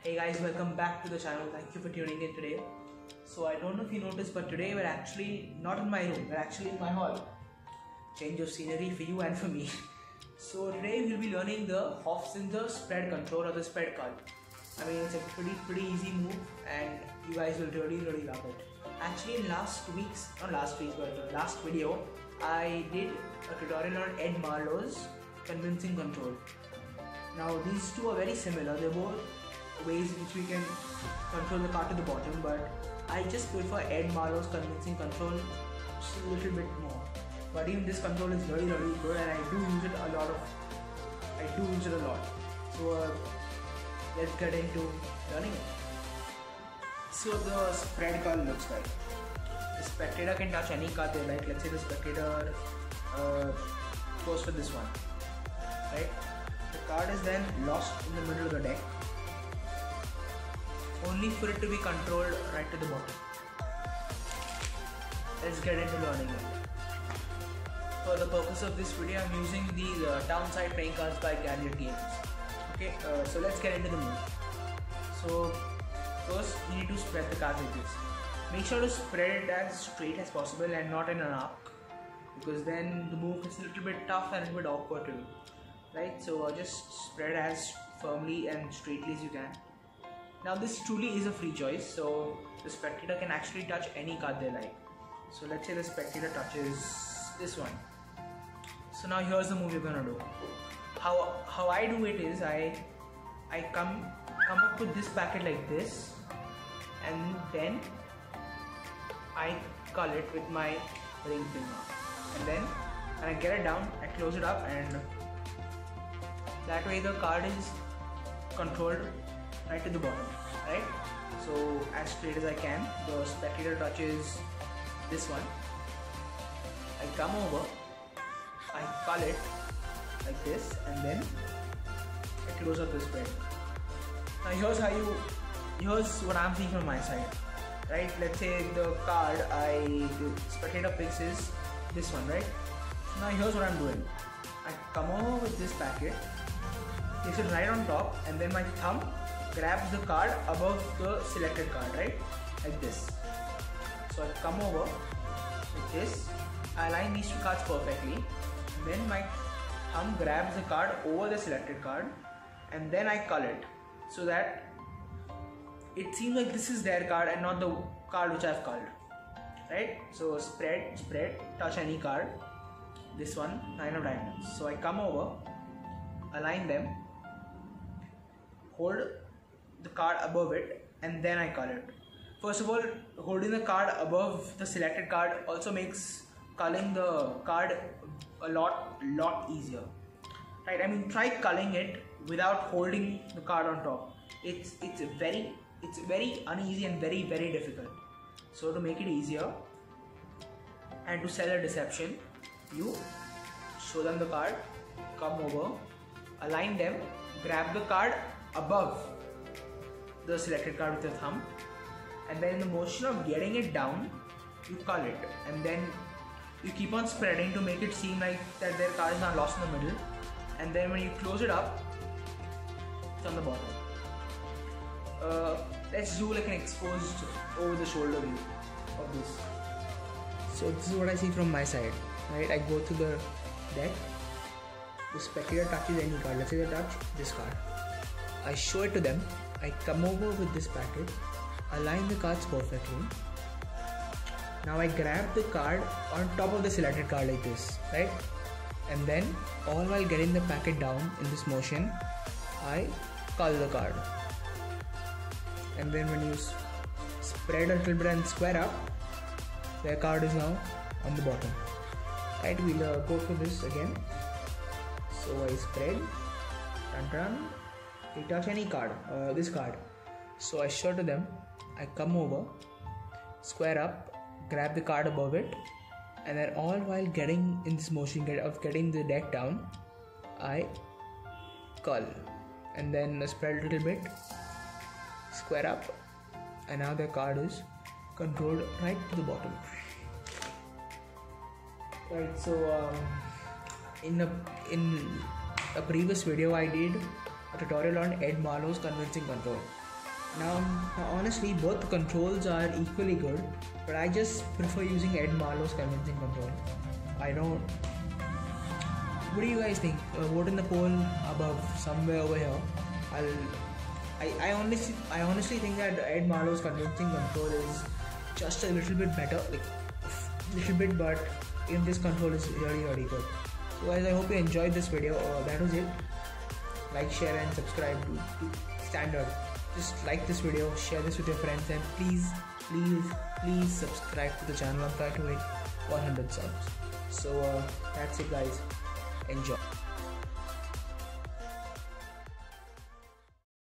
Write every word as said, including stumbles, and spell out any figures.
Hey guys, welcome back to the channel. Thank you for tuning in today. So I don't know if you noticed, but today we're actually not in my room, we're actually in my hall. Change of scenery for you and for me. So today we'll be learning the Hofzinser spread control or the spread card. I mean, it's a pretty pretty easy move and you guys will really really love it. Actually in last week's, not last week's but last video, I did a tutorial on Ed Marlowe's convincing control. Now these two are very similar, they're both ways in which we can control the card to the bottom, but I just prefer Ed Marlowe's convincing control just a little bit more. But even this control is really really good and I do use it a lot of, I do use it a lot. So uh, let's get into learning it. So the spread card looks like, the spectator can touch any card they like. Let's say the spectator uh, goes for this one, right? The card is then lost in the middle of the deck, only for it to be controlled right to the bottom. Let's get into learning it. For the purpose of this video, I'm using these uh, downside playing cards by Gadget Games. Okay, uh, so let's get into the move. So first, you need to spread the cards like this. Make sure to spread it as straight as possible and not in an arc, because then the move is a little bit tough and a little bit awkward to do. Right, so uh, just spread as firmly and straightly as you can. Now this truly is a free choice, so the spectator can actually touch any card they like. So let's say the spectator touches this one. So now here's the move you're gonna do. How how I do it is I I come come up with this packet like this, and then I cull it with my ring finger, and then when I get it down, I close it up, and that way the card is controlled right to the bottom, right? So as straight as I can, the spectator touches this one, I come over, I cull it like this, and then I close up the spread. Now here's how you, here's what I'm seeing from my side, right? Let's say the card I, the spectator picks is this one, right? So now here's what I'm doing. I come over with this packet, place it right on top, and then my thumb grabs the card above the selected card, right? Like this. So I come over with this, I align these two cards perfectly, and then my thumb grabs the card over the selected card, and then I cull it so that it seems like this is their card and not the card which I've culled, right? So spread, spread, touch any card. This one, nine of diamonds. So I come over, align them, hold the card above it, and then I cull it. First of all, holding the card above the selected card also makes culling the card a lot lot easier, right? I mean, try culling it without holding the card on top. It's it's very it's very uneasy and very very difficult. So to make it easier and to sell a deception, you show them the card, come over, align them, grab the card above the selected card with your thumb, and then in the motion of getting it down, you cull it, and then you keep on spreading to make it seem like that their card is not lost in the middle, and then when you close it up, it's on the bottom. Uh, let's do like an exposed over the shoulder view of this. So this is what I see from my side, right? I go to the deck, the spectator touches any card, let's say they touch this card. I show it to them, I come over with this packet, align the cards perfectly. Now I grab the card on top of the selected card like this, right? And then all while getting the packet down in this motion, I cull the card. And then when you spread a little bit and square up, their card is now on the bottom. Right, we'll uh, go through this again. So I spread, dun dun. They touch any card, uh, this card. So I show to them, I come over, square up, grab the card above it, and then all while getting in this motion of getting the deck down, I cull, and then spread a little bit, square up, and now the card is controlled right to the bottom. Right, so um, in a in a previous video I did a tutorial on Ed Marlowe's convincing control. Now, now honestly, both the controls are equally good, but I just prefer using Ed Marlowe's convincing control. I don't. What do you guys think? Uh, vote in the poll above, somewhere over here. I'll. I, I honestly I honestly think that Ed Marlowe's convincing control is just a little bit better, like a little bit, but in this control is really really good. So guys, I hope you enjoyed this video. Uh, that was it. Like, share and subscribe to, to standard. Just like this video, share this with your friends, and please, please, please subscribe to the channel. I'm trying to hit one hundred subs. So uh, that's it guys. Enjoy.